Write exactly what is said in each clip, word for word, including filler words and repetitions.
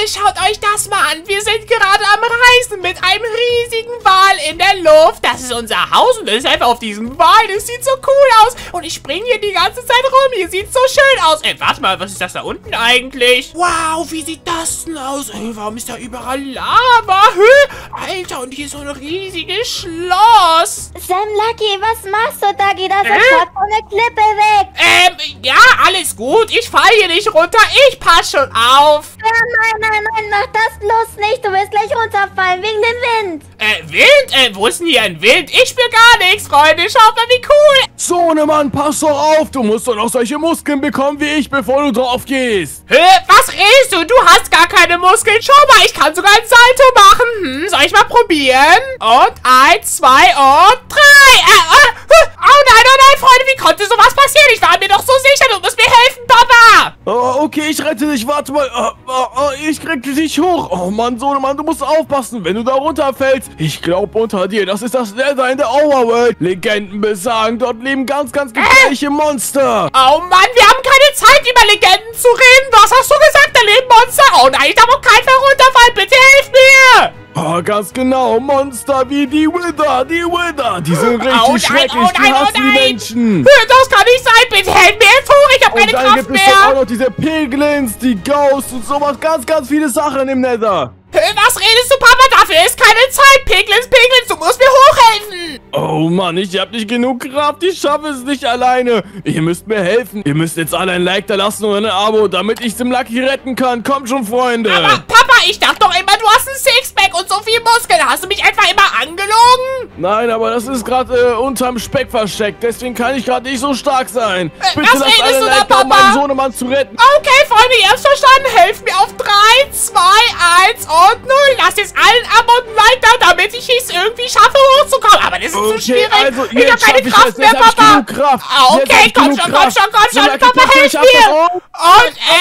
schaut euch das mal an. Wir sind gerade am Reisen mit einem riesigen Wal in der Luft. Das ist unser Haus und das ist einfach auf diesem Wal. Das sieht so cool aus. Und ich springe hier die ganze Zeit rum. Hier sieht so schön aus. Ey, warte mal, was ist das da unten eigentlich? Wow, wie sieht das denn aus? Ey, warum ist da überall Lava? Hä? Alter, und hier ist so ein riesiges Schloss. Sam, Lucky, was machst du da? Geh da Äh? sofort von der Klippe weg. Ähm, ja, alles gut. Ich falle hier nicht runter. Ich passe schon auf. Ja, nein, nein, nein, mach das bloß nicht. Du wirst gleich runterfallen wegen dem Wind. Äh, Wind? Äh, wo ist denn hier ein Wind? Ich spür gar nichts, Freunde. Schaut mal, wie cool. Sohnemann, pass doch auf. Du musst doch noch solche Muskeln bekommen wie ich, bevor du drauf gehst. Hä? Was redest du? Du hast gar keine Muskeln. Schau mal, ich kann sogar ein Salto machen. Hm, soll ich mal probieren? Und eins, zwei und drei. Äh, äh, äh. Oh nein, oh nein, Freunde, wie konnte sowas passieren? Ich war mir doch so sicher. Du musst mir helfen, Papa. Oh, okay, ich rette dich. Warte mal. Oh, oh, oh, ich krieg dich hoch. Oh Mann, Sohnemann, du musst aufpassen, wenn du da runterfällst. Ich glaube unter dir, das ist das Nether in der Overworld. Legenden besagen, dort leben ganz, ganz gefährliche Monster. Oh Mann, wir haben keine Zeit, über Legenden zu reden. Was hast du gesagt? Da leben Monster. Oh nein, ich darf auf keinen Fall runterfallen. Bitte hilf mir. Oh, ganz genau. Monster wie die Wither, die Wither. Die sind richtig Oh nein, schrecklich. oh nein, die oh hassen nein. die Menschen. Das kann nicht sein. Bitte helf mir jetzt hoch. Ich habe Und keine dann Kraft gibt es doch auch mehr. noch diese Piglins, die Ghosts und sowas. Ganz, ganz viele Sachen im Nether. Was redest du, Papa? Dafür ist keine Zeit. Piglins, Piglins, du musst mir hochhelfen. Oh Mann, ich hab nicht genug Kraft. Ich schaffe es nicht alleine. Ihr müsst mir helfen. Ihr müsst jetzt alle ein Like da lassen und ein Abo, damit ich Sim Lucky retten kann. Kommt schon, Freunde. Aber Papa, ich dachte doch immer, du hast ein Sixpack und so viel Muskeln. Hast du mich etwa immer angelogen? Nein, aber das ist gerade äh, unterm Speck versteckt. Deswegen kann ich gerade nicht so stark sein. Äh, Bitte was lasst redest alle du ein da, Like da, um Papa? meinen Sohnemann zu retten. Okay, Freunde, ihr habt's verstanden. Helft mir auf drei, zwei, eins und null. Lasst jetzt allen Abo und ein Like da, damit ich es irgendwie schaffe, hochzukommen. Aber das ist zu Okay, schwierig. also ich hab jetzt keine schaff ich Kraft es. mehr, Jetzt hab ich Papa. genug Kraft. Ah, Jetzt hab okay, ich komm genug schon, komm Kraft. schon, komm So, schon. Lucky, Papa, pass, helf ich hab das mir. auch. Und, äh,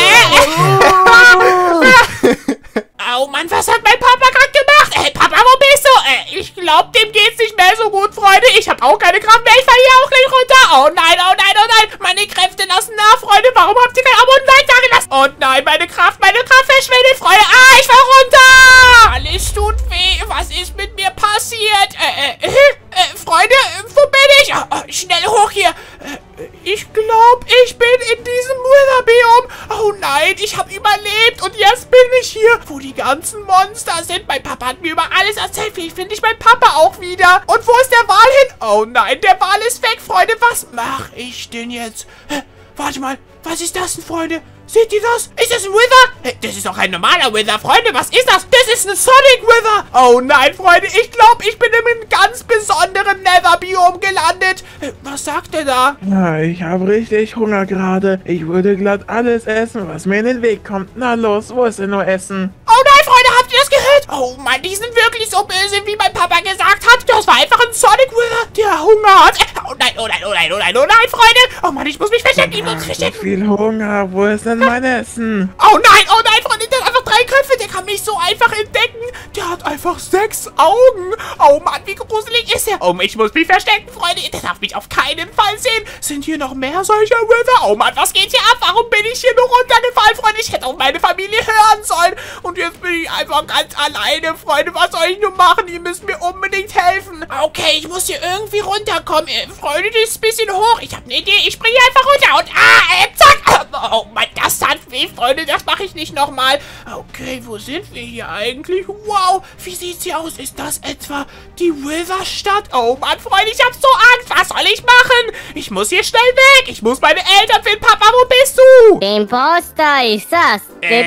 äh. Oh Mann, was hat mein Papa gerade gemacht? Ey, Papa, wo bist du? Äh, ich glaube, dem geht's nicht mehr so gut, Freunde. Ich habe auch keine Kraft mehr. Ich falle hier auch gleich runter. Oh nein, oh nein, oh nein. Meine Kräfte lassen nach, Freunde. Warum habt ihr kein Abo und ein Like da gelassen? Und nein, meine Kraft, meine Kraft verschwindet, Freunde. Ah, ich fall runter. Alles tut weh. Was ist mit mir passiert? Äh, äh, äh, Freunde, wo bin ich? Oh, oh, schnell hoch hier. Äh, ich glaube, ich bin in diesem Wither-Biom. Oh nein, ich habe überlebt. Und jetzt bin ich hier, wo die ganzen Monster sind. Mein Papa hat mir über alles erzählt. Vielleicht finde ich meinen Papa auch wieder. Und wo ist der Wal hin? Oh nein, der Wal ist weg, Freunde. Was mache ich denn jetzt? Hä? Warte mal, was ist das denn, Freunde? Seht ihr das? Ist das ein Wither? Hey, das ist doch ein normaler Wither, Freunde. Was ist das? Das ist ein Sonic Wither. Oh nein, Freunde. Ich glaube, ich bin in einem ganz besonderen Nether-Biom gelandet. Äh, Was sagt er da? Ja, ich habe richtig Hunger gerade. Ich würde glatt alles essen, was mir in den Weg kommt. Na los, wo ist denn nur Essen? Oh nein, Freunde, habt ihr das gehört? Oh Mann, die sind wirklich so böse, wie mein Papa gesagt hat. Das war einfach ein Sonic Wither, der Hunger hat. Äh, Oh nein, oh nein, oh nein, oh nein, oh nein, Freunde. Oh Mann, ich muss mich verstecken, ich muss mich So verstecken. viel Hunger, wo ist denn mein Essen? Oh nein, oh nein, Freunde, der hat einfach drei Köpfe. Der kann mich so einfach entdecken. Der hat einfach sechs Augen. Oh Mann, wie gruselig ist er. Oh, ich muss mich verstecken, Freunde. Der darf mich auf keinen Fall sehen. Sind hier noch mehr solcher Wither? Oh Mann, was geht hier ab? Warum bin ich hier nur runtergefallen, Freunde? Ich hätte auf meine Familie hören sollen. Und jetzt bin ich einfach ganz alleine, Freunde. Was soll ich nur machen? Ihr müsst mir unbedingt helfen. Okay, ich muss hier irgendwie runterkommen. Äh, Freunde, das ist ein bisschen hoch. Ich habe eine Idee. Ich springe hier einfach runter. Und ah, äh, zack. Oh Mann, das tat weh, Freunde. Das mache ich nicht nochmal. Okay, wo sind wir hier eigentlich? Wow, wie sieht's hier aus? Ist das etwa die Wither-Stadt? Oh Mann, Freunde, ich hab so Angst. Was soll ich machen? Ich muss hier schnell weg. Ich muss meine Eltern finden. Papa, wo bist du? Den Poster ist das.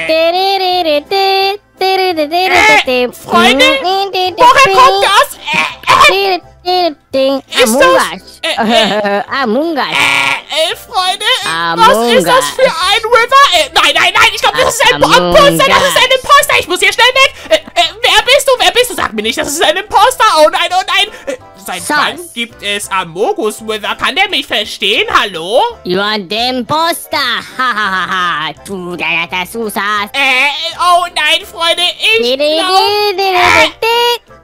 Äh, Freunde? Woher kommt das? Äh, äh, Ist Among das- Us. äh, äh, Among Us. Äh, äh, Freunde, äh, Among was ist das Us. für ein Wither? Äh, nein, nein, nein, ich glaube, das ist ein Among Imposter, das ist Us. ein Imposter, ich muss hier schnell weg. Äh, äh, wer bist du, wer bist du? Sag mir nicht, das ist ein Imposter. Oh nein, oh nein. Äh, seit Sus. wann gibt es Amogus Wither? Kann der mich verstehen? Hallo? You are the imposter. Ha ha ha ha. Tu da da da susas. Äh, oh nein, Freunde, ich glaube...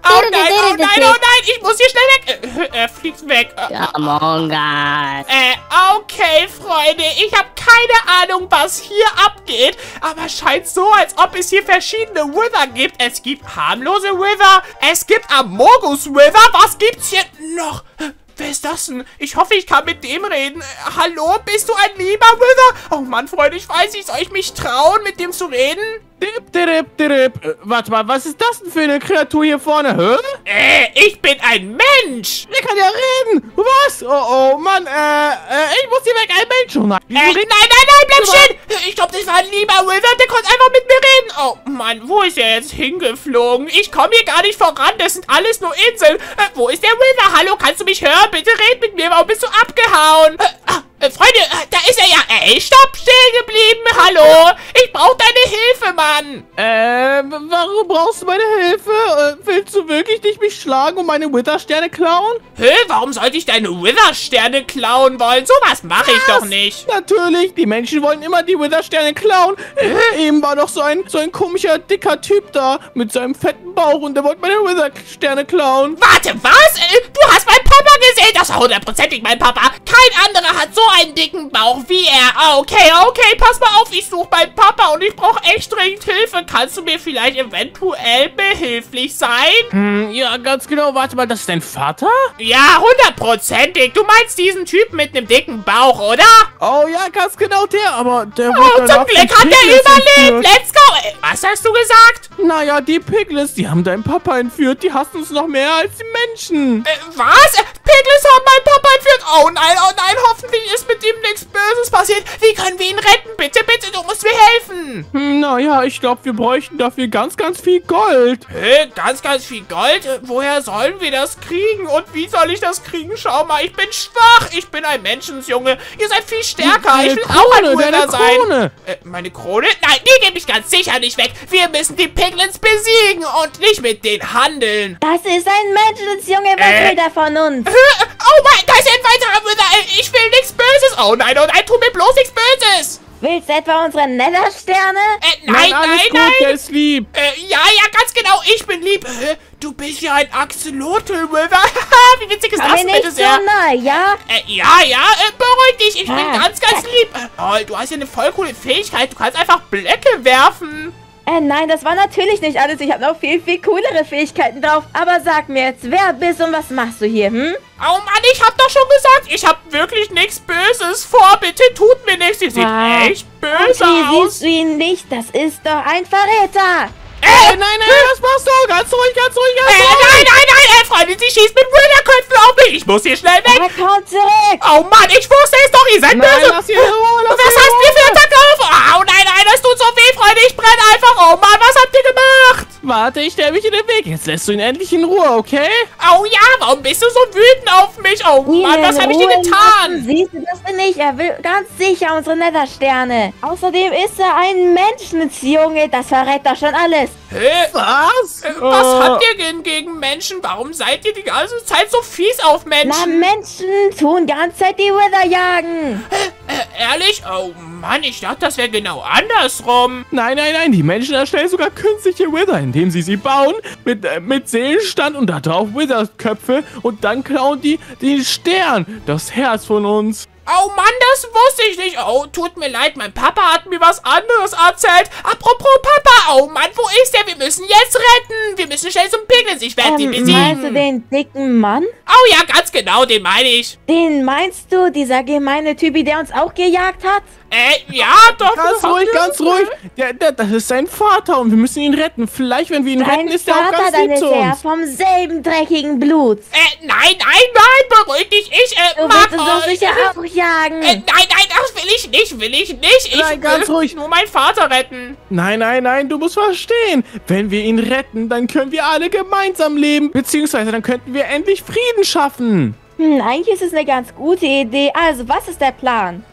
Oh nein, oh nein, oh nein, ich muss hier schnell weg. Äh, er fliegt weg. Among Us. Äh, okay, Freunde, ich habe keine Ahnung, was hier abgeht, aber scheint so, als ob es hier verschiedene Wither gibt. Es gibt harmlose Wither, es gibt Amogus Wither, was gibt's hier noch? Wer ist das denn? Ich hoffe, ich kann mit dem reden. Äh, hallo, bist du ein lieber Wither? Oh Mann, Freunde, ich weiß nicht, soll ich mich trauen, mit dem zu reden? Dip, dip, dip. Äh, warte mal, was ist das denn für eine Kreatur hier vorne? Hä? Äh, ich bin ein Mensch. Der kann ja reden. Was? Oh, oh, Mann, äh, äh, ich muss hier weg. Ein Mensch. Oh nein. Äh, nein, nein, nein, bleib stehen. Ich glaube, das war ein lieber Wither, der konnte einfach mit mir reden. Oh Mann, wo ist er jetzt hingeflogen? Ich komme hier gar nicht voran, das sind alles nur Inseln. Äh, wo ist der Wither? Hallo, kannst du mich hören? Bitte red mit mir, warum bist du abgehauen? Äh, ah, äh, Freunde, äh, da ist er ja. Ey, stopp, stehen geblieben. Hallo, ich brauche deine Hilfe, Mann. Äh, warum brauchst du meine Hilfe? Äh, willst du wirklich nicht mich schlagen und meine Wither-Sterne klauen? Hä, warum sollte ich deine Wither-Sterne klauen wollen? Sowas mache ich doch nicht. Natürlich, die Menschen wollen immer die Wither-Sterne klauen. Äh, eben war doch so ein, so ein komischer, dicker Typ da mit seinem fetten Bauch und der wollte meine Wither-Sterne klauen. Warte, was? Äh, Du hast meinen Papa gesehen? Das war hundertprozentig mein Papa. Kein anderer hat so einen dicken Bauch wie er. Ah, okay, okay, pass mal auf, ich suche meinen Papa und ich brauche echt dringend Hilfe. Kannst du mir vielleicht eventuell behilflich sein? Hm, ja, ganz genau. Warte mal, das ist dein Vater? Ja, hundertprozentig. Du meinst diesen Typen mit einem dicken Bauch, oder? Oh ja, ganz genau der, aber der Oh, wurde zum danach Glück von hat er Piglins überlebt. entführt. Let's go. Äh, Was hast du gesagt? Naja, die Piglins, die haben deinen Papa entführt. Die hassen uns noch mehr als die Menschen. Äh, was? Äh, Piglins haben meinen Papa entführt. Oh nein, oh nein, hoffentlich ist mit ihm nichts Böses passiert. Wie können wir ihn retten? Bitte, bitte, du musst mir helfen. Hm, naja, ich glaube, wir bräuchten dafür ganz, ganz viel Gold. Hä? Ganz, ganz viel Gold? Äh, Woher sollen wir das kriegen? Und wie soll ich das kriegen? Schau mal, ich bin schwach. Ich bin ein Menschensjunge. Ihr seid viel stärker. Deine Ich will auch ein Krone, Wither deine sein. Krone. Äh, meine Krone? Nein, die gebe ich ganz sicher nicht weg. Wir müssen die Piglins besiegen und nicht mit denen handeln. Das ist ein Menschenjunge. Was Äh. will der von uns? Hä? Oh mein, da ist ein weiterer Wither. Äh, Ich will nichts Böses. Oh nein, oh nein, tu mir bloß nichts Böses. Willst du etwa unsere Nethersterne? Äh, nein, alles nein, gut, nein. der ist lieb. Äh, ja, ja, ganz genau, ich bin lieb. Äh, du bist ja ein Axolotl-Wither. Wie witzig ist Aber das nicht bitte so sehr? nah, ja? Äh, ja, ja, äh, beruhig dich, ich bin Ah. ganz, ganz lieb. Äh, oh, du hast ja eine voll coole Fähigkeit, du kannst einfach Blöcke werfen. Äh, nein, das war natürlich nicht alles. Ich habe noch viel, viel coolere Fähigkeiten drauf. Aber sag mir jetzt, wer bist und was machst du hier, hm? Oh Mann, ich hab doch schon gesagt, ich hab wirklich nichts Böses vor. Bitte tut mir nichts, ihr seht Ah. echt böse Wie aus. siehst du ihn nicht? Das ist doch ein Verräter. Äh, Nein, nein, nein, was machst du? Ganz ruhig, ganz ruhig, ganz Äh, ruhig. nein, nein, nein, äh, Freunde, sie schießt mit Wither-Köpfen auf mich. Ich muss hier schnell weg. Er kommt zurück. Oh Mann, ich wusste es doch, ihr seid Nein, böse. lass ihn in Ruhe, lass Was ihn in hast du Ruhe. für Attacke auf? Oh nein, nein, das tut so weh, Freunde. Ich brenne einfach. Oh Mann, was habt ihr gemacht? Warte, ich stelle mich in den Weg. Jetzt lässt du ihn endlich in Ruhe, okay? Oh ja, warum bist du so wütend auf mich? Oh Mann, was habe ich dir Ruhe getan? lassen. Siehst du das denn nicht? Er will ganz sicher unsere Nethersterne. Außerdem ist er ein Menschenjunge. Das verrät doch schon alles. Hä? Was? Äh, Was Oh. habt ihr denn gegen Menschen? Warum seid ihr die ganze Zeit so fies auf Na, Menschen? Menschen tun ganz Zeit die Wither jagen. Äh, ehrlich? Oh Mann, ich dachte, das wäre genau andersrum. Nein, nein, nein, die Menschen erstellen sogar künstliche Wither, indem sie sie bauen mit, äh, mit Seelenstand und da drauf Wither-Köpfe und dann klauen die den Stern, das Herz von uns. Oh Mann, das wusste ich nicht. Oh, tut mir leid, mein Papa hat mir was anderes erzählt. Apropos Papa, oh Mann, wo ist der? Wir müssen jetzt retten. Wir müssen schnell zum Piglins. Ich werde die Ähm, besiegen. meinst du den dicken Mann? Oh ja, ganz genau, den meine ich. Den meinst du, dieser gemeine Typi, der uns auch gejagt hat? Äh, ja, doch. Ganz das ruhig, habt ihr ganz gesagt. ruhig. Der, der, das ist sein Vater und wir müssen ihn retten. Vielleicht, wenn wir ihn retten, Dein ist er auch Vater, ganz dann lieb ist zu er uns. vom selben dreckigen Blut. Äh, nein, nein, nein, beruhig dich. Ich, äh, Du mag willst uns doch euch. sicher auch jagen. Äh, nein, nein, das will ich nicht, will ich nicht. Ich Nein, ganz will ruhig. nur meinen Vater retten. Nein, nein, nein, du musst verstehen. Wenn wir ihn retten, dann können wir alle gemeinsam leben. Beziehungsweise dann könnten wir endlich Frieden schaffen. Hm, eigentlich ist es eine ganz gute Idee. Also, was ist der Plan? Hm,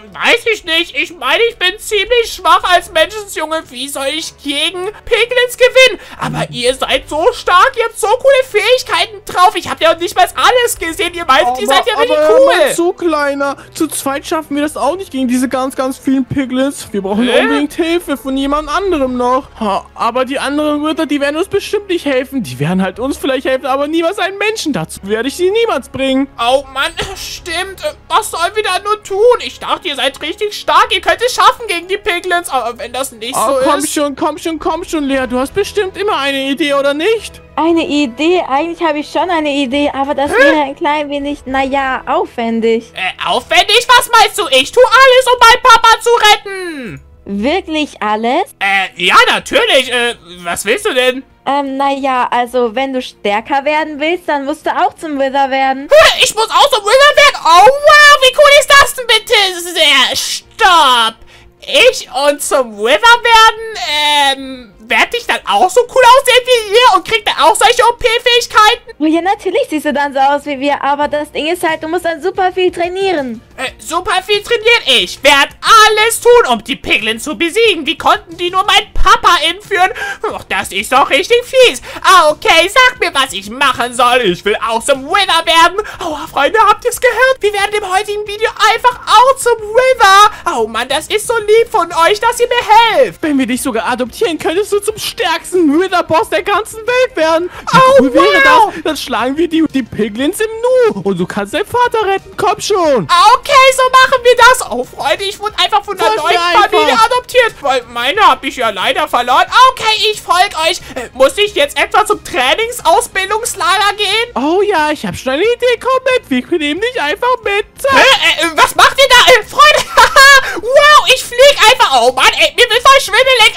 weiß ich nicht. Ich meine, ich bin ziemlich schwach als Menschenjunge. Wie soll ich gegen Piglins gewinnen? Aber ihr seid so stark, ihr habt so coole Fähigkeiten drauf. Ich habe ja nicht mal alles gesehen. Ihr meint, ihr seid ja richtig aber, cool. Aber zu kleiner. Zu zweit schaffen wir das auch nicht gegen diese ganz, ganz vielen Piglins. Wir brauchen Hä? unbedingt Hilfe von jemand anderem noch. Ha, aber die anderen Ritter, die werden uns bestimmt nicht helfen. Die werden halt uns vielleicht helfen, aber niemals einen Menschen. Dazu werde ich sie niemals bringen. Oh Mann, stimmt. Was sollen wir da nur tun? Ich dachte, ihr seid richtig stark. Ihr könnt es schaffen gegen die Piglins. Aber wenn das nicht Oh, so komm ist... schon, komm schon, komm schon, Lea. Du hast bestimmt immer eine Idee, oder nicht? Eine Idee? Eigentlich habe ich schon eine Idee, aber das wäre ein klein wenig, naja, aufwendig. Äh, aufwendig? Was meinst du? Ich tue alles, um meinen Papa zu retten. Wirklich alles? Äh, ja, natürlich. Äh, was willst du denn? Ähm, naja, also wenn du stärker werden willst, dann musst du auch zum Wither werden. Ich muss auch zum Wither werden? Oh, wow, wie cool ist das denn bitte? Sehr, stopp. Ich und zum Wither werden, ähm... werde ich dann auch so cool aussehen wie ihr und krieg dann auch solche O P-Fähigkeiten? Oh ja, natürlich siehst du dann so aus wie wir, aber das Ding ist halt, du musst dann super viel trainieren. Äh, super viel trainieren. Ich werde alles tun, um die Piglins zu besiegen. Wie konnten die nur meinen Papa entführen? Ach, das ist doch richtig fies. Okay, sag mir, was ich machen soll. Ich will auch zum Wither werden. Aua, Freunde, habt ihr es gehört? Wir werden im heutigen Video einfach auch zum Wither. Oh Mann, das ist so lieb von euch, dass ihr mir helft. Wenn wir dich sogar adoptieren, könntest du zum stärksten Wither-Boss der ganzen Welt werden. Wie Oh, cool wäre wow. das? Dann schlagen wir die, die Piglins im Nu. Und du kannst deinen Vater retten. Komm schon. Okay, so machen wir das. Oh, Freunde, ich wurde einfach von der Voll neuen einfach. Familie adoptiert. Weil meine habe ich ja leider verloren. Okay, ich folge euch. Äh, muss ich jetzt etwa zum Trainingsausbildungslager gehen? Oh ja, ich habe schon eine Idee. Komm mit. Wir nehmen dich einfach mit. Hä? Äh, äh, was macht ihr da? Äh, Freunde, haha. Wow, ich fliege einfach. Oh Mann, ey, mir wird voll schwindelig.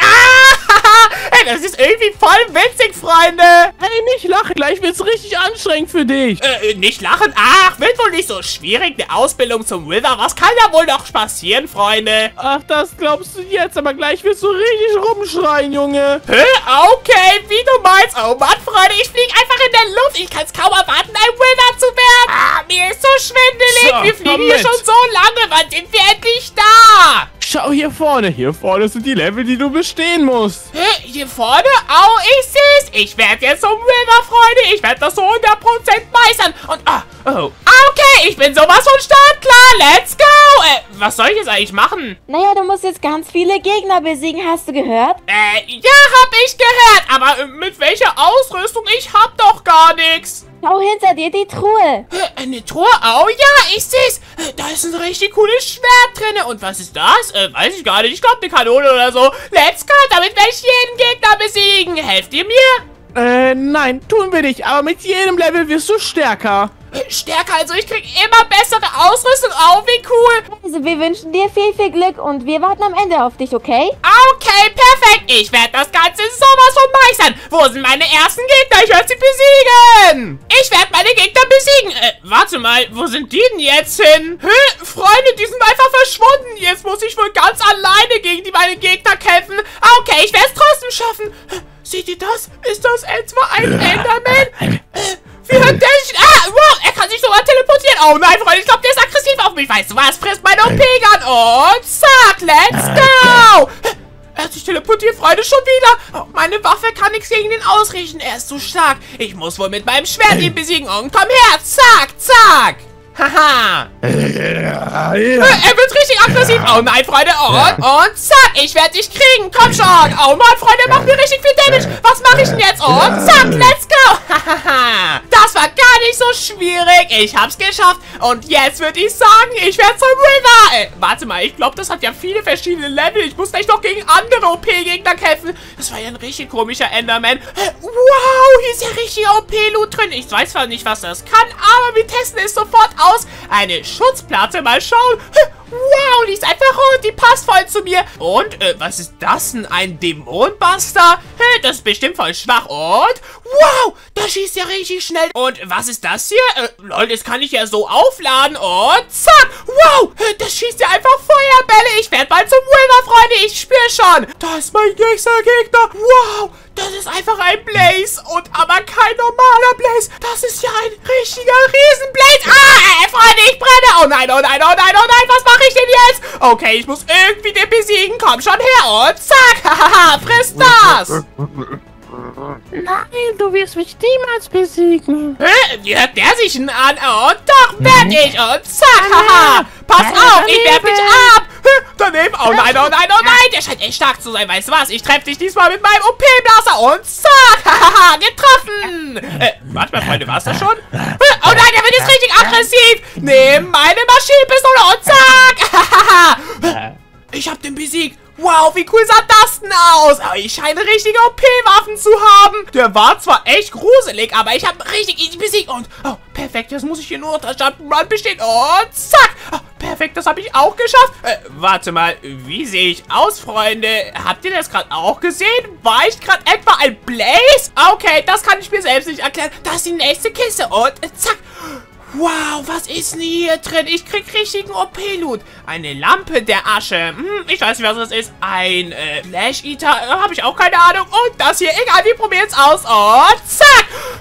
Ah, ey, das ist irgendwie voll witzig, Freunde. Hey, nicht lachen. Gleich wird's richtig anstrengend für dich. Äh, nicht lachen? Ach, wird wohl nicht so schwierig, eine Ausbildung zum Wither. Was kann da wohl noch passieren, Freunde? Ach, das glaubst du jetzt. Aber gleich wirst du richtig rumschreien, Junge. Hä? Okay, wie du meinst. Oh Mann, Freunde, ich fliege einfach in der Luft. Ich kann es kaum erwarten, ein Wither zu werden. Ah, mir ist so schwindelig. So, wir fliegen komm hier mit. schon so lange. Wann sind wir endlich da? Schau hier vorne. Hier vorne sind die Level, die du bestehen musst. Hä? Hier vorne? Oh, ich seh's. Ich werde jetzt zum Wither, Freunde. Ich werde das so hundert Prozent meistern. Und, ah, oh. Okay, ich bin sowas von startklar. Let's go. Äh, was soll ich jetzt eigentlich machen? Naja, du musst jetzt ganz viele Gegner besiegen, hast du gehört? Äh, ja, hab ich gehört. Aber äh, mit welcher Ausrüstung? Ich hab doch gar nichts. Schau hinter dir die Truhe. Äh, Eine Truhe? Oh ja, ich seh's. Äh, Da ist ein richtig cooles Schwert drin. Und was ist das? Äh, weiß ich gar nicht. Ich glaube, eine Kanone oder so. Let's go, damit werde ich jeden Gegner besiegen. Helft ihr mir? Äh, nein, tun wir nicht. Aber mit jedem Level wirst du stärker. Äh, Stärker, also ich krieg immer bessere Ausrüstung. Oh, wie cool. Also wir wünschen dir viel, viel Glück und wir warten am Ende auf dich, okay? Okay, perfekt. Ich werde das Ganze sowas von meistern. Wo sind meine ersten Gegner? Ich werde sie besiegen. Ich werde meine Gegner besiegen. Äh, warte mal, wo sind die denn jetzt hin? Hä? Freunde, die sind einfach verschwunden. Jetzt muss ich wohl ganz alleine gegen die meine Gegner kämpfen. Okay, ich werde es trotzdem schaffen. Hä? Seht ihr das? Ist das etwa ein Enderman? Äh, wie hat der sich... Ah, wow, er kann sich sogar teleportieren. Oh nein, Freunde, ich glaube, der ist aggressiv auf mich. Weißt du was? Frisst meine O P-Gun. Und zack, let's go. Er hat sich teleportiert, Freunde, schon wieder. Oh, meine Waffe kann nichts gegen den ausrichten. Er ist so stark. Ich muss wohl mit meinem Schwert ihn besiegen. Und komm her, zack, zack. Haha. Er wird richtig aggressiv. Oh nein, Freunde. Und, und zack. Ich werde dich kriegen. Komm schon. Oh Mann, Freunde, er macht mir richtig viel Damage. Was mache ich denn jetzt? Und zack, let's go. Hahaha. Das war gar nicht so schwierig. Ich hab's geschafft. Und jetzt würde ich sagen, ich werde zum Wither. Äh, warte mal, ich glaube, das hat ja viele verschiedene Level. Ich muss gleich noch gegen andere O P-Gegner kämpfen. Das war ja ein richtig komischer Enderman. Äh, wow, hier ist ja richtig O P-Loot drin. Ich weiß zwar nicht, was das kann, aber wir testen es sofort aus. Eine Schutzplatte, mal schauen. Wow, die ist einfach rot, die passt voll zu mir. Und, äh, was ist das denn? Ein Dämonenbuster? Hey, das ist bestimmt voll schwach. Und, wow, das schießt ja richtig schnell. Und, was ist das hier? Äh, lol, das kann ich ja so aufladen. Und, zack, wow, das schießt ja einfach Feuerbälle. Ich werde bald zum Wither, Freunde, ich spüre schon. Da ist mein nächster Gegner. Wow, das ist einfach ein Blaze. Und aber kein normaler Blaze. Das ist ja ein richtiger Riesenblaze. Ah, äh, Freunde, ich brenne. Oh nein, oh nein, oh nein, oh nein. Was mache ich denn jetzt? Okay, ich muss irgendwie den besiegen. Komm schon her. Und zack. Hahaha, friss das. Nein, du wirst mich niemals besiegen. Hä? Wie hört der sich denn an? Und doch werd ich. Und zack. Haha. Pass auf, ich werf dich ab. Daneben. Oh nein, oh nein, oh nein. Der scheint echt stark zu sein. Weißt du was? Ich treffe dich diesmal mit meinem O P-Blaster. Und zack. Hahaha, getroffen. Äh, warte mal, Freunde, war's das schon? Oh nein, der wird jetzt richtig aggressiv. Nehm meine Maschinenpistole und zack. Hahaha. Ich hab den besiegt. Wow, wie cool sah das denn aus? Aber ich scheine richtige O P-Waffen zu haben. Der war zwar echt gruselig, aber ich habe richtig easy besiegt. Und, oh, perfekt, jetzt muss ich hier nur noch das Jump'n'Run bestehen. Und zack. Oh, perfekt, das habe ich auch geschafft. Äh, warte mal, wie sehe ich aus, Freunde? Habt ihr das gerade auch gesehen? War ich gerade etwa ein Blaze? Okay, das kann ich mir selbst nicht erklären. Das ist die nächste Kiste. Und, äh, zack. Wow, was ist denn hier drin? Ich krieg richtigen O P-Loot. Eine Lampe der Asche. Hm, ich weiß nicht, was das ist. Ein äh, Flash Eater. Äh, Habe ich auch keine Ahnung. Und das hier. Egal, wir probieren es aus. Und zack.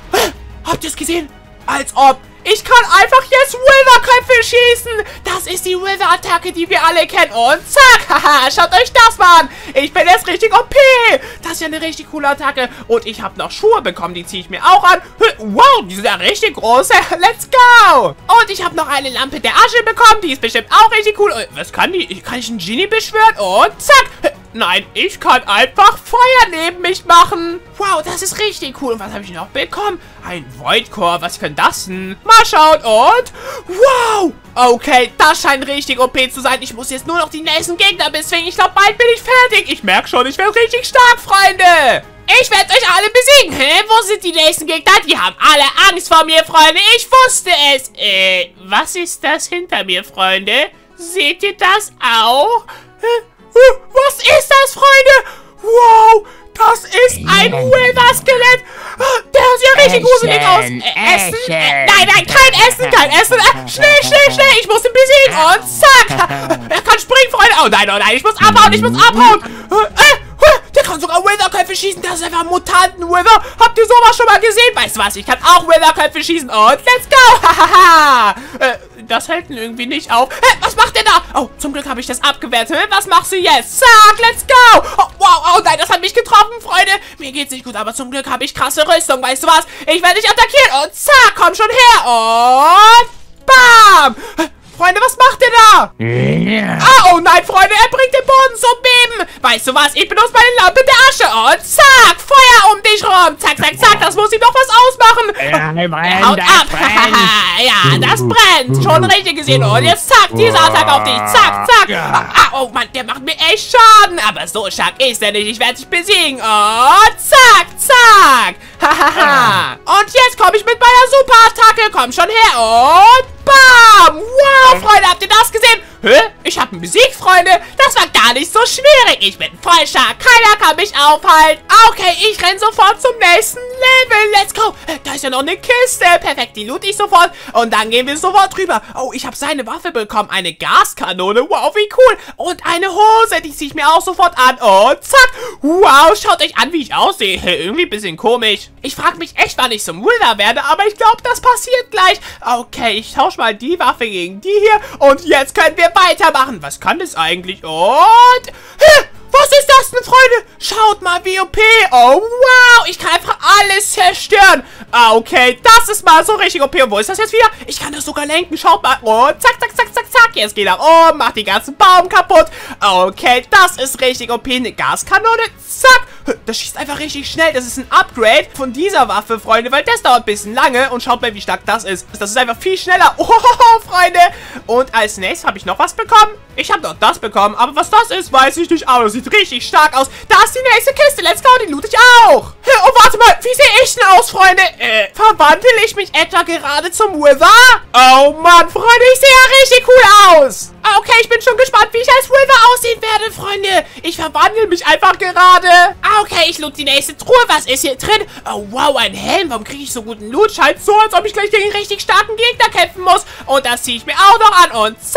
Habt ihr es gesehen? Als ob. Ich kann einfach jetzt Wither-Köpfe schießen. Das ist die Wither-Attacke, die wir alle kennen. Und zack. Haha, schaut euch das mal an. Ich bin jetzt richtig O P. Das ist ja eine richtig coole Attacke. Und ich habe noch Schuhe bekommen. Die ziehe ich mir auch an. Wow, die sind ja richtig groß. Let's go. Und ich habe noch eine Lampe der Asche bekommen. Die ist bestimmt auch richtig cool. Was kann die? Kann ich einen Genie beschwören? Und zack. Nein, ich kann einfach Feuer neben mich machen. Wow, das ist richtig cool. Und was habe ich noch bekommen? Ein Void Core. Was kann das denn? Mal schauen. Und wow. Okay, das scheint richtig O P zu sein. Ich muss jetzt nur noch die nächsten Gegner bezwingen. Ich glaube, bald bin ich fertig. Ich merke schon, ich werde richtig stark, Freunde. Ich werde euch alle besiegen. Hä? Wo sind die nächsten Gegner? Die haben alle Angst vor mir, Freunde. Ich wusste es. Äh, was ist das hinter mir, Freunde? Seht ihr das auch? Hä? Was ist das, Freunde? Wow, das ist ein Wither-Skelett. Der sieht ja richtig gruselig aus. Äh, Essen? Äh, nein, nein, kein Essen, kein Essen. Äh, schnell, schnell, schnell. Ich muss ihn besiegen. Und zack. Er kann springen, Freunde. Oh nein, oh nein, ich muss abhauen, ich muss abhauen. Äh, äh, der kann sogar Wither-Köpfe schießen. Das ist einfach ein Mutanten-Wither. Habt ihr sowas schon mal gesehen? Weißt du was? Ich kann auch Wither-Köpfe schießen. Und let's go. Hahaha. äh, das hält ihn irgendwie nicht auf. Hä, was macht der da? Oh, zum Glück habe ich das abgewertet. Was machst du jetzt? Zack, let's go. Oh, wow, oh nein, das hat mich getroffen, Freunde. Mir geht's nicht gut, aber zum Glück habe ich krasse Rüstung. Weißt du was? Ich werde dich attackieren. Und zack, komm schon her. Und bam. Freunde, was macht der da? Ja. Ah, oh nein, Freunde, er bringt den Boden zum Beben. Weißt du was? Ich benutze meine Lampe der Asche. Und zack, Feuer um dich rum. Zack, zack, zack, das muss ihm doch was ausmachen. Ja, brennt, Haut das ab. brennt. Ja, das brennt. Schon richtig gesehen. Und jetzt zack, dieser Attacke auf dich. Zack, zack. Ah, oh Mann, der macht mir echt Schaden. Aber so stark ist er nicht. Ich werde dich besiegen. Und zack, zack. Hahaha. Und jetzt komme ich mit meiner Superattacke. Komm schon her. Und bam. Wow, Freunde, habt ihr das gesehen? Hä? Ich habe ihn besiegt, Freunde. Das war gar nicht so schwierig. Ich bin voll stark. Keiner kann mich aufhalten. Okay, ich renne sofort zum nächsten Level. Let's go. Da ist ja noch eine Kiste. Perfekt, die loot ich sofort. Und dann gehen wir sofort drüber. Oh, ich habe seine Waffe bekommen. Eine Gaskanone. Wow, wie cool. Und eine Hose. Die ziehe ich mir auch sofort an. Und zack. Wow, schaut euch an, wie ich aussehe. Irgendwie ein bisschen komisch. Ich frage mich echt, wann ich zum Wither werde. Aber ich glaube, das passiert gleich. Okay, ich tausche mal die Waffe gegen die hier. Und jetzt können wir weitermachen. Was kann das eigentlich? Und... Hä? Was ist das denn, Freunde? Schaut mal, wie O P. Oh, wow. Ich kann einfach alles zerstören. Okay, das ist mal so richtig O P. Und wo ist das jetzt wieder? Ich kann das sogar lenken. Schaut mal. Und zack, zack, zack, zack, zack. Jetzt geht er oben, macht die ganzen Baum kaputt. Okay, das ist richtig O P. Eine Gaskanone. Zack. Das schießt einfach richtig schnell. Das ist ein Upgrade von dieser Waffe, Freunde, weil das dauert ein bisschen lange. Und schaut mal, wie stark das ist. Das ist einfach viel schneller. Oh, Freunde. Und als nächstes habe ich noch was bekommen. Ich habe noch das bekommen. Aber was das ist, weiß ich nicht. Aber das sieht richtig stark aus. Da ist die nächste Kiste. Let's go. Die loot ich auch. Oh, warte mal. Wie sehe ich denn aus, Freunde? Äh, verwandle ich mich etwa gerade zum Wither? Oh, Mann, Freunde. Ich sehe ja richtig cool aus. Okay, ich bin schon gespannt, wie ich als Wither aussehen werde, Freunde. Ich verwandle mich einfach gerade. Okay, ich loot die nächste Truhe. Was ist hier drin? Oh, wow, ein Helm. Warum kriege ich so guten Loot? Scheint so, als ob ich gleich gegen einen richtig starken Gegner kämpfen muss. Und das ziehe ich mir auch noch an. Und zack.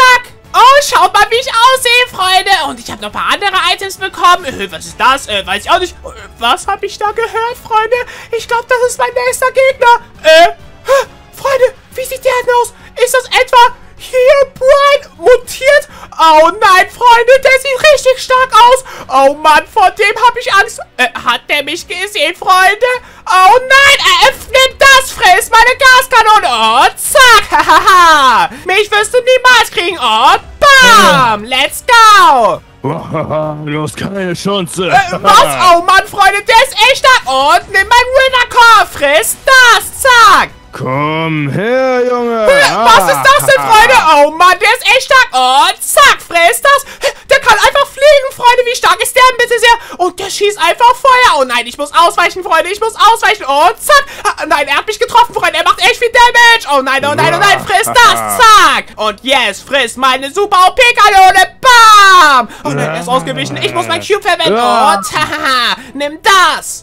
Oh, schaut mal, wie ich aussehe, Freunde. Und ich habe noch ein paar andere Items bekommen. Äh, was ist das? Äh, weiß ich auch nicht. Äh, was habe ich da gehört, Freunde? Ich glaube, das ist mein nächster Gegner. Äh, Freunde, wie sieht der denn aus? Ist das etwa hier Brian mutiert? Oh nein, Freunde, der sieht richtig stark aus. Oh Mann, vor dem habe ich Angst. Äh, hat der mich gesehen, Freunde? Oh nein, er öffnet das, frisst meine Gaskanone. Oh, zack, hahaha. Mich wirst du niemals kriegen. Oh, bam, let's go. Du hast keine Chance. Äh, was? Oh Mann, Freunde, der ist echt stark. Und nimm mein Winner-Core, friss das, zack. Komm her, Junge. Was ist das denn, Freunde? Oh Mann, der ist echt stark. Und zack, frisst das. Der kann einfach fliegen, Freunde. Wie stark ist der denn bitte sehr? Und der schießt einfach Feuer. Oh nein, ich muss ausweichen, Freunde. Ich muss ausweichen. Und zack. Ah, nein, er hat mich getroffen, Freunde. Er macht echt viel Damage. Oh nein, oh nein, oh nein. Frisst das. Zack. Und yes, frisst meine super O P-Kanone. Bam. Oh nein, er ist ausgewichen. Ich muss mein Cube verwenden. Und haha, nimm das.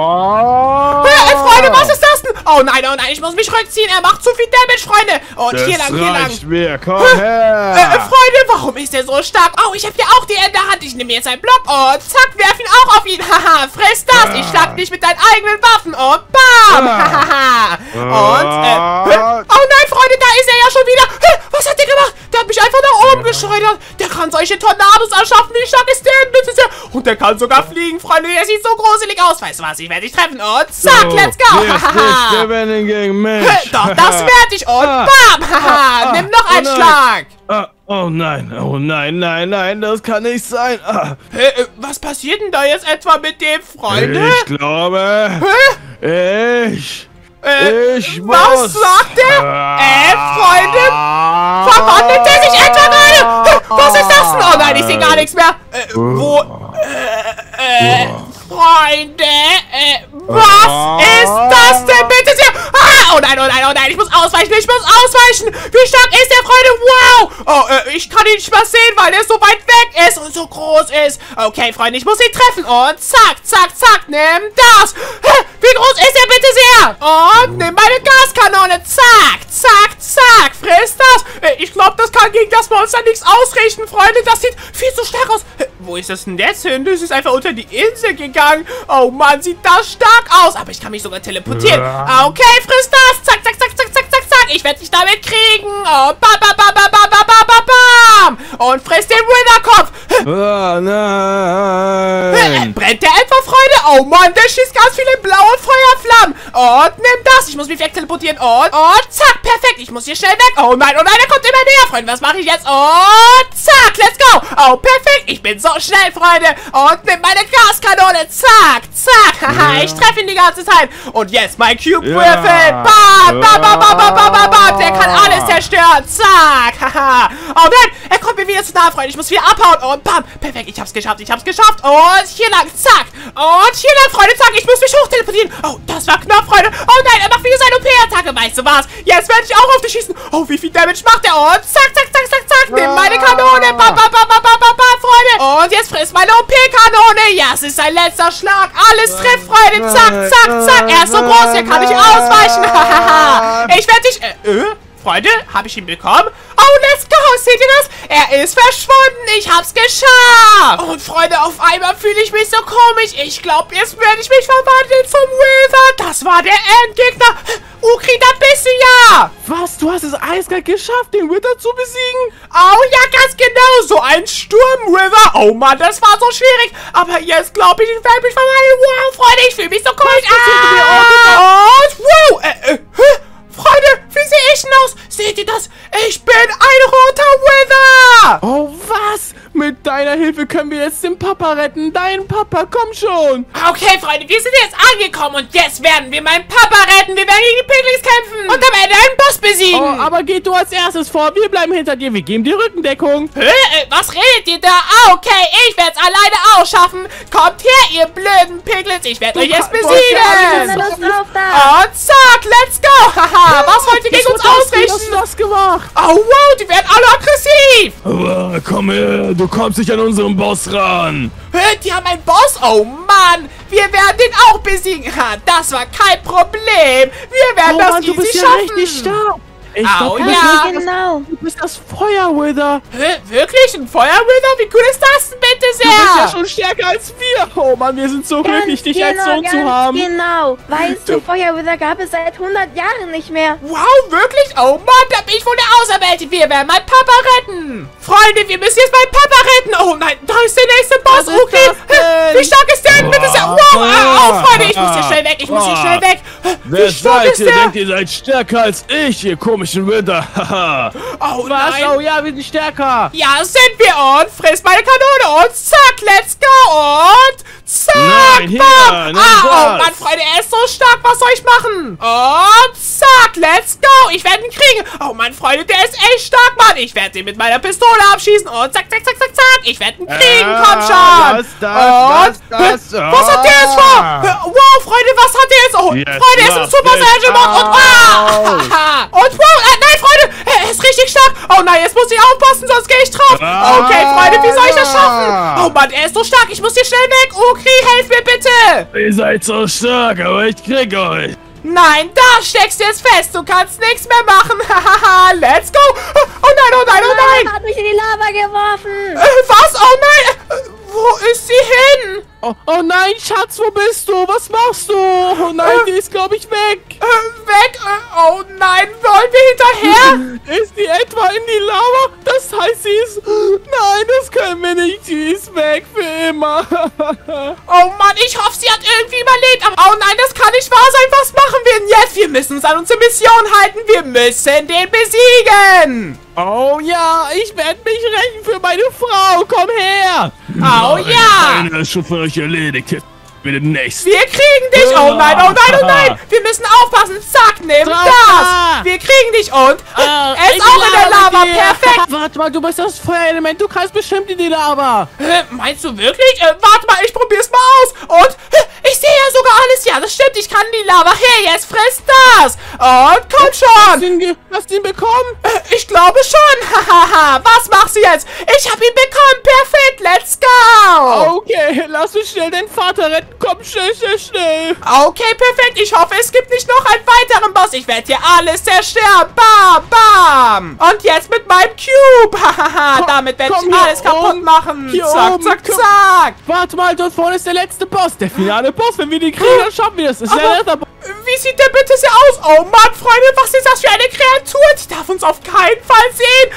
Hey, Freunde, was ist das denn? Oh nein, oh nein, ich muss mich rückziehen. Er macht zu viel Damage, Freunde. Und das hier lang, hier lang. Mir. Komm her. Äh, Freunde, warum ist der so stark? Oh, ich habe hier auch die in der Hand. Ich nehme jetzt einen Block und zack, werf ihn auch auf ihn. Haha, friss das. Ich schlag dich mit deinen eigenen Waffen. Und bam. Hahaha. Und, äh, oh nein, Freunde, da ist er ja schon wieder. Was hat der gemacht? Der hat mich einfach nach oben geschleudert. Der kann solche Tornados erschaffen. Wie stark ist der denn bitte? Und der kann sogar fliegen, Freunde. Der sieht so gruselig aus. Weißt du was? Ich werde dich treffen. Und zack, let's go. Hahaha. Gegen mich. Doch, das werde ich. Und bam. Haha. Nimm noch einen Schlag. Ah, oh nein, oh nein, nein, nein, das kann nicht sein. Ah. Hä, äh, was passiert denn da jetzt etwa mit dem, Freunde? Ich glaube, Hä? ich, Äh, ich muss. Was sagt der? Ah. Äh, Freunde? Verwandelt der sich etwa gerade? Hä, was ist das denn? Oh nein, ich sehe gar nichts mehr. Äh, wo? Äh, äh, Freunde? Äh, was ist das denn bitte sehr? Ah, oh nein, oh nein, oh nein, ich muss ausweichen, ich muss ausweichen. Wie stark ist der, Freunde? Wow. Oh, äh, ich kann ihn nicht mehr sehen, weil er so weit weg ist und so groß ist. Okay, Freunde, ich muss ihn treffen. Und zack, zack, zack, nimm das. Hä, wie groß ist er bitte sehr? Und nimm meine Gaskanone. Zack, zack, zack. Friss das. Äh, ich glaube, das kann gegen das Monster nichts ausrichten, Freunde. Das sieht viel zu stark aus. Hä, wo ist das denn jetzt hin? Das ist einfach unter die Insel gegangen. Oh Mann, sieht das stark aus. Aber ich kann mich sogar teleportieren. Okay, friss das. Zack, zack, zack, zack, zack, zack, zack. Ich werde dich damit kriegen. Oh, bam, bam, bam, bam, bam, bam, bam, bam. Und friss den Winnerkopf. Oh nein. Brennt der etwa, Freunde? Oh Mann, der schießt ganz viele blaue Feuerflammen. Und nimm das. Ich muss mich wegteleportieren. Und, und zack, perfekt. Ich muss hier schnell weg. Oh nein, oh nein, der kommt immer näher, Freunde. Was mache ich jetzt? Und zack, let's go. Oh, perfekt. Ich bin so schnell, Freunde. Und nimm meine Gaskanone. Zack, zack. Haha, ich treffe ihn die ganze Zeit. Und jetzt mein Cube-Würfel. Ja. Bam, bam, bam, bam, bam, bam, bam, bam. Der kann alles zerstören. Zack. Haha. Oh nein, er kommt mir wieder zu nah, Freunde. Ich muss wieder abhauen. Und bam. Perfekt, ich hab's geschafft. Ich hab's geschafft. Und hier lang. Zack. Und hier lang, Freunde. Zack. Ich muss mich hochteleportieren. Oh, das war knapp, Freunde. Oh nein, er macht wieder seine O P-Attacke. Weißt du was? Jetzt werde ich auch auf dich schießen. Oh, wie viel Damage macht er? Und zack, zack, zack, zack, zack. Nimm meine Kanone. Bam, bam, bam, bam, bam, bam, bam, Freunde. Und jetzt frisst meine O P-Kanone. Ja, es ist sein letzter Schlag. Alles trifft, Freunde. Zack, zack, zack. Er ist so groß, hier kann ich ausweichen. Ich werde dich... Äh, äh? Freunde, habe ich ihn bekommen? Oh, let's go. Seht ihr das? Er ist verschwunden. Ich hab's geschafft. Und Freunde, auf einmal fühle ich mich so komisch. Ich glaube, jetzt werde ich mich verwandeln zum Wither. Das war der Endgegner. Ukri, da bist du ja. Was? Du hast es eiskalt geschafft, den Wither zu besiegen? Oh ja, ganz genau. So ein Sturm-Wither. Oh Mann, das war so schwierig. Aber jetzt glaube ich, ich werde mich verwandeln. Wow, Freunde, ich fühle mich so komisch. Ah, und wow. Äh, äh, Freunde, wie sehe ich denn aus? Seht ihr das? Ich bin ein roter Wither! Oh, was? Mit deiner Hilfe können wir jetzt den Papa retten. Dein Papa, komm schon. Okay, Freunde, wir sind jetzt angekommen und jetzt werden wir meinen Papa retten. Wir werden gegen die Piglins kämpfen und am Ende einen Boss besiegen. Oh, aber geh du als erstes vor. Wir bleiben hinter dir. Wir geben dir Rückendeckung. Hä? Was redet ihr da? Ah, okay, ich werde es alleine ausschaffen. Kommt her, ihr blöden Piglins. Ich werde euch jetzt besiegen. Und zack, let's go. Haha, was wollt ihr gegen uns ausrichten? Wie hast du das gemacht? Oh, wow, die werden alle aggressiv. Oh, komm her, du kommst nicht an unseren Boss ran. Hä, die haben einen Boss? Oh Mann, wir werden den auch besiegen. Ha, das war kein Problem. Wir werden oh, das Mann, easy du bist ja schaffen. richtig stark. Ich Au, glaub, du bist ja. nicht das- Genau. Du bist das Feuerwither. Hä, wirklich? Ein Feuerwither? Wie cool ist das denn bitte Du bist ja sehr? schon stärker als wir. Oh Mann, wir sind so glücklich, dich als Sohn ganz zu haben. genau. Weißt du, Du- Feuerwither gab es seit hundert Jahren nicht mehr. Wow, wirklich? Oh Mann, da bin ich wohl der Auserwählte. Wir werden meinen Papa retten. Freunde, wir müssen jetzt meinen Papa retten. Oh nein, da ist der nächste Boss. Was ist Okay. das denn? Wie stark ist der denn? Bitte sehr. Wow, ah, oh, Freunde, ich muss hier schnell weg. Ich muss hier schnell weg. Wer Wie stark seid ist ihr? der? Denkt ihr seid stärker als ich, ihr komischen Winter? Haha. Oh Was? nein. Oh ja, wir sind stärker. Ja, sind wir und frisst meine Kanone und zack, let's go und zack, Nein, hier, bam. nimm Ah, oh das. Mann, Freunde, er ist so stark, was soll ich machen? Und zack, let's go, ich werde ihn kriegen. Oh Mann, Freunde, der ist echt stark, Mann. Ich werde ihn mit meiner Pistole abschießen und zack, zack, zack, zack, zack, ich werde ihn kriegen, Ah, komm schon. das, das, und, das, das. hä, was hat der jetzt vor? Ah. Hä, Wow, Freunde, was hat der jetzt? Oh, Jetzt Freunde, er ist im mach Super dich Saiyan Mode und, ah, und wow, äh, nein, Freunde, er ist richtig stark. Oh nein, jetzt muss ich aufpassen, sonst gehe ich drauf. Ah. Okay, Freunde, wie soll ich das schaffen? Oh Mann, er ist so stark. Ich muss hier schnell weg. Ukri, helf mir bitte. Ihr seid so stark, aber ich krieg euch. Nein, da steckst du jetzt fest. Du kannst nichts mehr machen. Hahaha, let's go. Oh nein, oh nein, oh Er nein. hat mich in die Lava geworfen. Äh, was? Oh nein. Äh, wo ist sie hin? Oh, oh nein, Schatz, wo bist du? Was machst du? Oh nein, die ist, glaube ich, weg. Äh, weg. Äh, oh nein, wollen wir hinterher? Ist die etwa in die Lava? Das heißt, sie ist... Nein, das können wir nicht. Sie ist weg für immer. Oh Mann, ich hoffe, sie hat irgendwie überlebt. Aber oh nein, das kann nicht wahr sein. Was machen wir denn jetzt? Wir müssen uns an unsere Mission halten. Wir müssen den besiegen. Oh ja, ich werde mich rächen für meine Frau. Komm her. Oh ja. Einer ist schon von euch erledigt. Jetzt bin ich der Nächste. Wir kriegen dich! Oh nein, oh nein, oh nein! Wir müssen aufpassen! Zack, nimm Drauf das! da! Wir kriegen dich und Ah, er ist auch in der Lava! mit dir. Perfekt! Warte mal, du bist das Feuerelement. Du kannst bestimmt in die Lava. Äh, meinst du wirklich? Äh, warte mal, ich probier's mal aus! Und äh, ich sehe ja sogar alles! Ja, das stimmt, ich kann die Lava! Hey, jetzt friss das! Und komm Hast schon! du ihn, ge- hast du ihn bekommen? Äh, ich glaube schon! Hahaha! Was machst du jetzt? Ich hab ihn bekommen! Perfekt! Let's go! Okay, lass uns schnell den Vater retten. Komm, schnell, schnell, schnell. Okay, perfekt. Ich hoffe, es gibt nicht noch einen weiteren Boss. Ich werde hier alles zerstören. Bam, bam. Und jetzt mit meinem Cube. Hahaha, Komm, damit werde komm ich hier alles kaputt oben. machen. Hier Zack, oben, zack, komm. zack. Warte mal, dort vorne ist der letzte Boss. Der finale Boss. Wenn wir den kriegen, dann schaffen wir das. Das ist der Aber- letzte Boss. Wie sieht der bitte sehr aus? Oh Mann, Freunde, was ist das für eine Kreatur? Die darf uns auf keinen Fall sehen.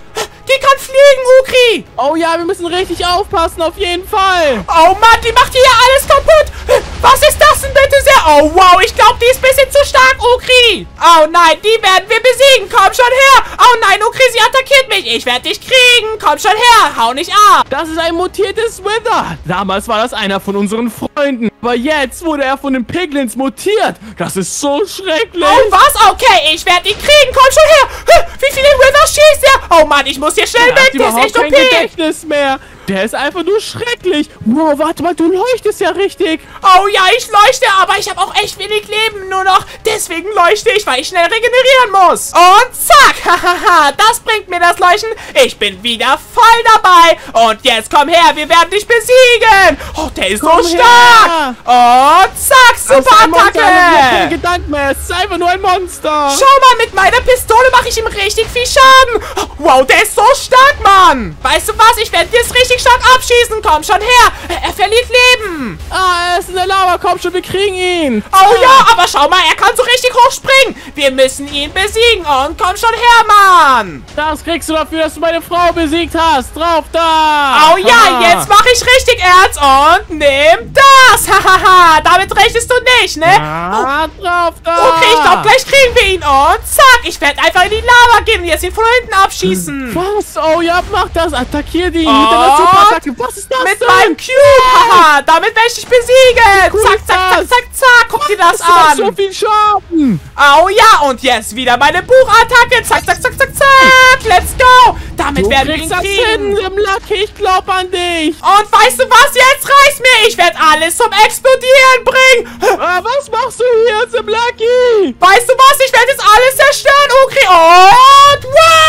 Die kann fliegen, Ukri. Oh ja, wir müssen richtig aufpassen, auf jeden Fall. Oh Mann, die macht hier alles kaputt. Was ist das denn bitte sehr? Oh wow, ich glaube, die ist ein bisschen zu stark, Ukri. Oh nein, die werden wir besiegen. Komm schon her. Oh nein, Ukri, sie attackiert mich. Ich werde dich kriegen. Komm schon her. Hau nicht ab. Das ist ein mutiertes Wither. Damals war das einer von unseren Freunden. Aber jetzt wurde er von den Piglins mutiert. Das ist so schrecklich. Oh was? Okay, ich werde ihn kriegen. Komm schon her. Wie viele Withers schießt er? Oh Mann, ich muss hier schnell Der hat weg. Der ist überhaupt echt kein O P. Gedächtnis mehr. Der ist einfach nur schrecklich. Wow, warte mal, du leuchtest ja richtig. Oh ja, ich leuchte, aber ich habe auch echt wenig Leben nur noch. Deswegen leuchte ich, weil ich schnell regenerieren muss. Und zack, hahaha, das bringt mir das Leuchten. Ich bin wieder voll dabei. Und jetzt komm her, wir werden dich besiegen. Oh, der ist Komm so her. stark. Und zack, Das ist ein super Monster, der hat keine Attacke. Gedanken mehr. Es ist einfach nur ein Monster. Schau mal, mit meiner Pistole mache ich ihm richtig viel Schaden. Wow, der ist so stark, Mann. Weißt du was, ich werde dir jetzt richtig stark abschießen. Komm schon her, er verliert Leben. Ah, er ist in der Lava. Komm schon, wir kriegen ihn. Oh ja, aber schau mal, er kann so richtig hoch springen. Wir müssen ihn besiegen. Und komm schon her, Mann. Das kriegst du dafür, dass du meine Frau besiegt hast. Drauf da. Oh ja, jetzt mache ich richtig ernst. Und nimm das. Hahaha, damit rechnest du nicht, ne? Ah, drauf da. Okay, ich glaube, gleich kriegen wir ihn. Und zack, ich werde einfach in die Lava gehen und jetzt ihn von hinten abschießen. Was? Oh ja, mach das. Attackier die. Mit Und deiner Superattacke. Was ist das Mit denn? meinem Cube. Haha, damit werde ich dich besiegen. cool Zack, ist zack, zack, das? zack, zack. Guck dir das Du machst so an. viel Schaden. Oh ja, und jetzt wieder meine Buchattacke. Zack, zack, zack, zack, zack. Let's go. Damit Du werden wir ihn kriegst das kriegen. hin, Sim Lucky. Ich glaub an dich. Und weißt du was? Jetzt reicht's mir. Ich werde alles zum Explodieren bringen. Ah, was machst du hier, Sim Lucky? Weißt du was? Ich werde jetzt alles zerstören, Ukri. Und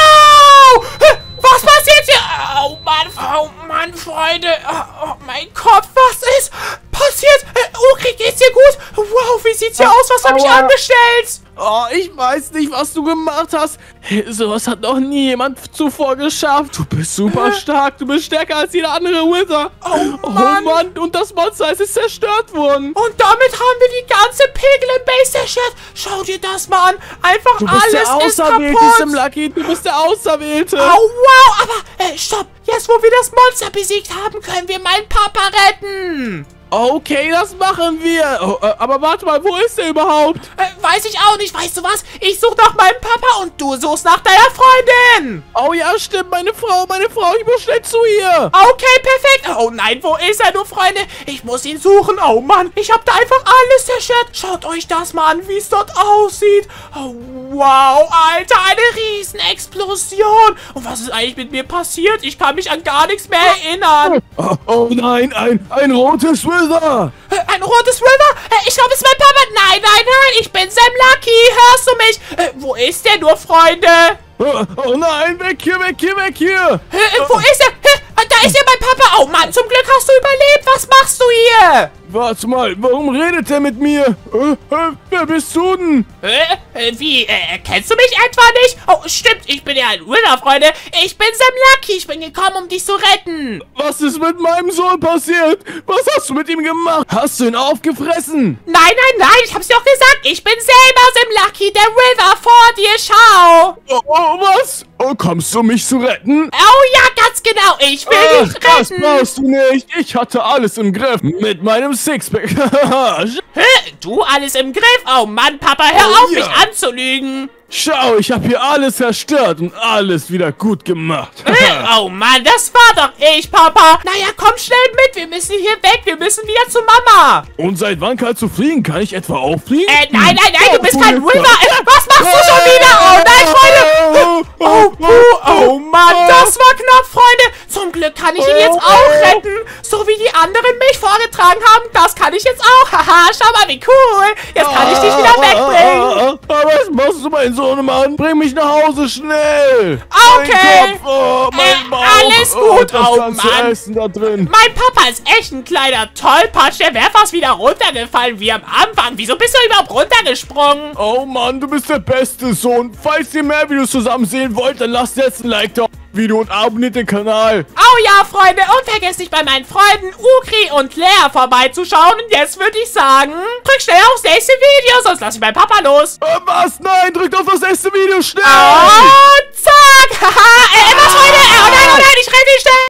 wow. Was passiert hier? Oh Mann, oh Mann, Freunde. Oh, oh mein Kopf, was ist passiert? Äh, Ukri, geht's dir gut? Wow, wie sieht's hier aus? Was habe ich Aua. angestellt? Oh, ich weiß nicht, was du gemacht hast. Hey, sowas hat noch nie jemand zuvor geschafft. Du bist super stark. Du bist stärker als jeder andere Wither. Oh, Oh Mann. Mann, und das Monster ist zerstört worden. Und damit haben wir die ganze Piglin Base zerstört. Schau dir das mal an. Einfach Du bist alles der ist Auserwählte, kaputt. Simlucky. Du bist der Auserwählte. Oh, wow. Aber, äh, stopp. Jetzt, wo wir das Monster besiegt haben, können wir meinen Papa retten. Okay, das machen wir. Oh, äh, aber warte mal, wo ist er überhaupt? Äh, weiß ich auch nicht. Weißt du was? Ich suche nach meinem Papa und du suchst nach deiner Freundin. Oh ja, stimmt, meine Frau, meine Frau, ich muss schnell zu ihr. Okay, perfekt. Oh nein, wo ist er, du Freunde? Ich muss ihn suchen. Oh Mann, ich habe da einfach alles zerstört. Schaut euch das mal an, wie es dort aussieht. Oh, wow, Alter, eine Riesenexplosion. Und was ist eigentlich mit mir passiert? Ich kann mich an gar nichts mehr erinnern. Oh, oh nein, ein, ein rotes Wither. Äh, Ein rotes River? Äh, Ich glaube, es ist mein Papa. Nein, nein, nein, ich bin Simlucky. Hörst du mich? Äh, wo ist der nur, Freunde? Oh, oh nein, weg hier, weg hier, weg hier. Äh, äh, wo ist er? Hä? Ah, da ist ja mein Papa. Oh Mann, zum Glück hast du überlebt. Was machst du hier? Warte mal, warum redet er mit mir? Äh, äh, wer bist du denn? Äh, äh, wie? Äh, kennst du mich etwa nicht? Oh, stimmt, ich bin ja ein River, Freunde. Ich bin Simlucky. Ich bin gekommen, um dich zu retten. Was ist mit meinem Sohn passiert? Was hast du mit ihm gemacht? Hast du ihn aufgefressen? Nein, nein, nein, ich hab's dir doch gesagt. Ich bin selber Simlucky, der River vor dir. Schau. Oh, oh was? Oh, kommst du mich zu retten? Oh ja, ganz genau. Ich will Ach, dich das retten. brauchst du nicht. Ich hatte alles im Griff. Mit meinem Sixpack. Hä? Du alles im Griff? Oh Mann, Papa, hör Oh, auf, ja. mich anzulügen. Schau, ich habe hier alles zerstört und alles wieder gut gemacht. Hä? Oh Mann, das war doch ich, Papa. Naja, komm schnell mit. Wir müssen hier weg. Wir müssen wieder zu Mama. Und seit wann kannst du fliegen? Kann ich etwa auch fliegen? Äh, nein, nein, nein, du bist Oh, kein River. River. Äh, was machst du schon wieder? Oh nein, Freunde. Oh, puh. Oh Mann, das war knapp, Freunde. Zum Glück kann ich ihn jetzt auch retten. So wie die anderen mich vorgetragen haben, das kann ich jetzt auch. Haha, schau mal, wie cool. Jetzt kann ich dich wieder wegbringen. Aber was machst du, mein Sohnemann? Bring mich nach Hause, schnell! Okay. Mein Kopf, oh, mein Äh, Bauch, alles gut, das oh ganze Mann. Essen da drin. Mein Papa ist echt ein kleiner Tollpatsch. Der wäre fast wieder runtergefallen wie am Anfang. Wieso bist du überhaupt runtergesprungen? Oh Mann, du bist der beste Sohn. Falls ihr mehr Videos zusammen sehen wollt, dann lasst jetzt ein Like da auf das Video und abonniert den Kanal. Oh ja, Freunde. Und vergesst nicht bei meinen Freunden Ukri und Lea vorbeizuschauen. Und jetzt würde ich sagen, drück schnell aufs nächste Video, sonst lasse ich meinen Papa los. Äh, was? Nein, drückt auf das nächste Video, schnell! Und zack. Haha. äh, was, Freunde? Oh nein, oh nein, ich renne nicht schnell.